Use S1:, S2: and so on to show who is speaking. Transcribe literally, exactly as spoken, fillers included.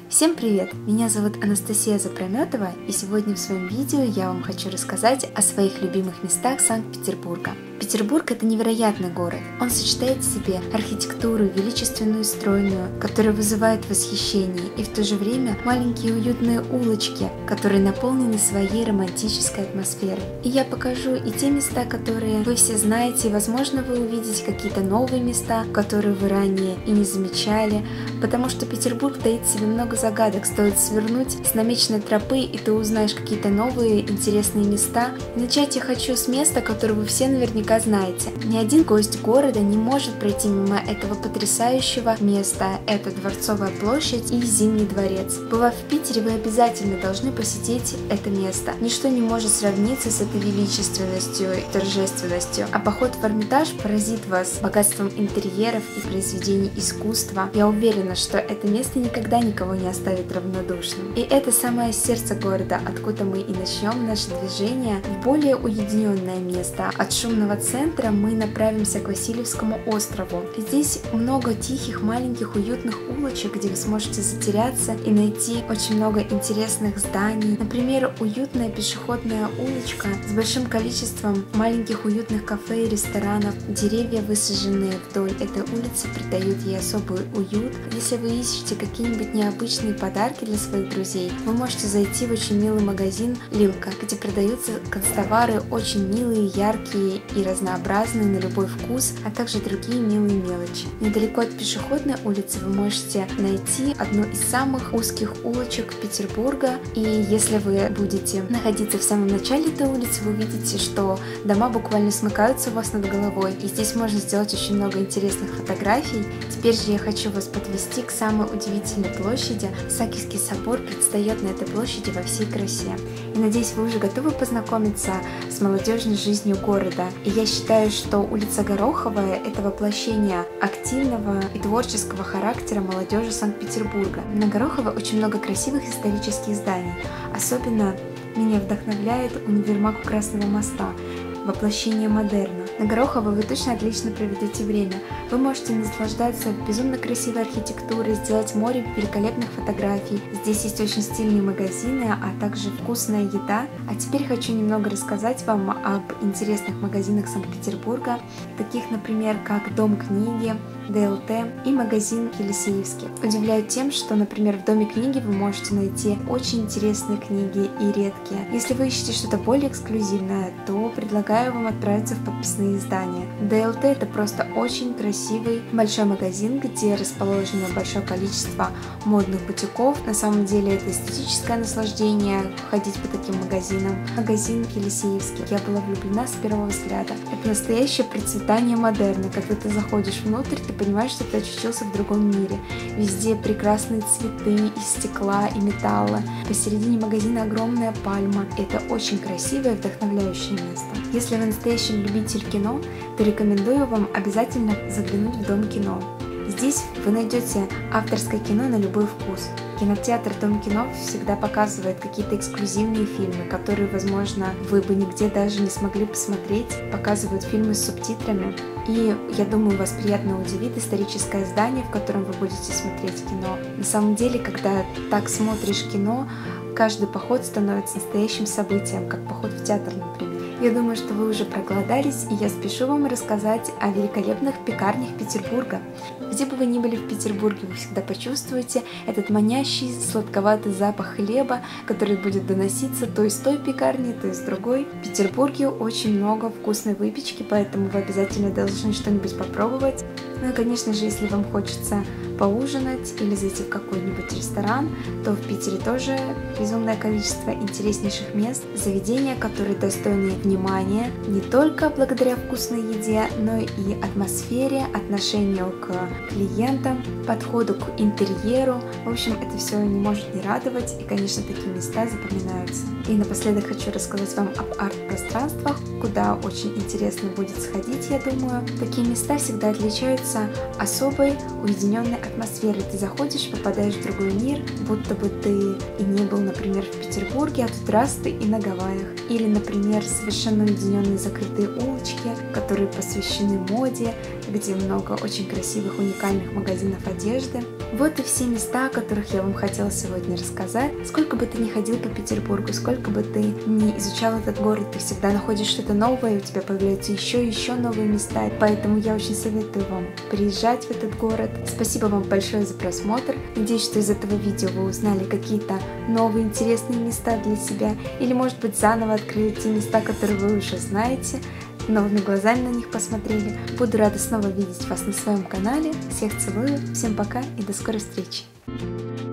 S1: Всем привет! Меня зовут Анастасия Запрометова, и сегодня в своем видео я вам хочу рассказать о своих любимых местах Санкт-Петербурга. Петербург – это невероятный город. Он сочетает в себе архитектуру, величественную и стройную, которая вызывает восхищение, и в то же время маленькие уютные улочки, которые наполнены своей романтической атмосферой. И я покажу и те места, которые вы все знаете, и, возможно, вы увидите какие-то новые места, которые вы ранее и не замечали, потому что Петербург таит в себе много загадок. Стоит свернуть с намеченной тропы, и ты узнаешь какие-то новые интересные места. И начать я хочу с места, которое вы все наверняка знаете. Ни один гость города не может пройти мимо этого потрясающего места. Это Дворцовая площадь и Зимний дворец. Бывав в Питере, вы обязательно должны посетить это место. Ничто не может сравниться с этой величественностью и торжественностью. А поход в Эрмитаж поразит вас богатством интерьеров и произведений искусства. Я уверена, что это место никогда никого не оставит равнодушным. И это самое сердце города, откуда мы и начнем наше движение в более уединенное место. От шумного центра мы направимся к Васильевскому острову. Здесь много тихих, маленьких, уютных улочек, где вы сможете затеряться и найти очень много интересных зданий. Например, уютная пешеходная улочка с большим количеством маленьких уютных кафе и ресторанов. Деревья, высаженные вдоль этой улицы, придают ей особый уют. Если вы ищете какие-нибудь необычные подарки для своих друзей, вы можете зайти в очень милый магазин Лилка, где продаются канцтовары очень милые, яркие и разнообразные на любой вкус, а также другие милые мелочи. Недалеко от пешеходной улицы вы можете найти одну из самых узких улочек Петербурга, и если вы будете находиться в самом начале этой улицы, вы увидите, что дома буквально смыкаются у вас над головой, и здесь можно сделать очень много интересных фотографий. Теперь же я хочу вас подвести к самой удивительной площади. Исаакиевский собор предстает на этой площади во всей красе. И надеюсь, вы уже готовы познакомиться с молодежной жизнью города. И я считаю, что улица Гороховая – это воплощение активного и творческого характера молодежи Санкт-Петербурга. На Гороховой очень много красивых исторических зданий. Особенно меня вдохновляет универмаг у Красного моста, воплощение модерна. На Гороховой вы точно отлично проведете время. Вы можете наслаждаться безумно красивой архитектурой, сделать море великолепных фотографий. Здесь есть очень стильные магазины, а также вкусная еда. А теперь хочу немного рассказать вам об интересных магазинах Санкт-Петербурга, таких, например, как Дом книги, ДЛТ и магазин Елисеевский. Удивляю тем, что, например, в Доме книги вы можете найти очень интересные книги и редкие. Если вы ищете что-то более эксклюзивное, то предлагаю вам отправиться в подписные издания. ДЛТ — это просто очень красивый большой магазин, где расположено большое количество модных бутиков. На самом деле это эстетическое наслаждение ходить по таким магазинам. Магазин Елисеевский. Я была влюблена с первого взгляда. Это настоящее процветание модерна. Когда ты заходишь внутрь, ты понимаешь, что ты очутился в другом мире. Везде прекрасные цветы из стекла и металла. Посередине магазина огромная пальма. Это очень красивое и вдохновляющее место. Если вы настоящий любитель кино, то рекомендую вам обязательно заглянуть в Дом кино. Здесь вы найдете авторское кино на любой вкус. Кинотеатр Дом кино всегда показывает какие-то эксклюзивные фильмы, которые, возможно, вы бы нигде даже не смогли посмотреть. Показывают фильмы с субтитрами. И я думаю, вас приятно удивит историческое здание, в котором вы будете смотреть кино. На самом деле, когда так смотришь кино, каждый поход становится настоящим событием, как поход в театр, например. Я думаю, что вы уже проголодались, и я спешу вам рассказать о великолепных пекарнях Петербурга. Где бы вы ни были в Петербурге, вы всегда почувствуете этот манящий сладковатый запах хлеба, который будет доноситься то из той пекарни, то из другой. В Петербурге очень много вкусной выпечки, поэтому вы обязательно должны что-нибудь попробовать. Ну и, конечно же, если вам хочется поужинать или зайти в какой-нибудь ресторан, то в Питере тоже безумное количество интереснейших мест, заведения, которые достойны внимания не только благодаря вкусной еде, но и атмосфере, отношению к клиентам, подходу к интерьеру. В общем, это все не может не радовать, и, конечно, такие места запоминаются. И напоследок хочу рассказать вам об арт-пространствах, куда очень интересно будет сходить, я думаю. Такие места всегда отличаются особой уединенной атмосферой. Ты заходишь, попадаешь в другой мир, будто бы ты и не был, например, в Петербурге, а тут раз ты и на Гавайях. Или, например, совершенно уединенные закрытые улочки, которые посвящены моде, где много очень красивых, уникальных магазинов одежды. Вот и все места, о которых я вам хотела сегодня рассказать. Сколько бы ты ни ходил по Петербургу, сколько бы ты ни изучал этот город, ты всегда находишь что-то новое, у тебя появляются еще и еще новые места. Поэтому я очень советую вам приезжать в этот город. Спасибо вам большое за просмотр. Надеюсь, что из этого видео вы узнали какие-то новые интересные места для себя, или, может быть, заново открыли те места, которые вы уже знаете, новыми глазами на них посмотрели. Буду рада снова видеть вас на своем канале. Всех целую, всем пока и до скорой встречи!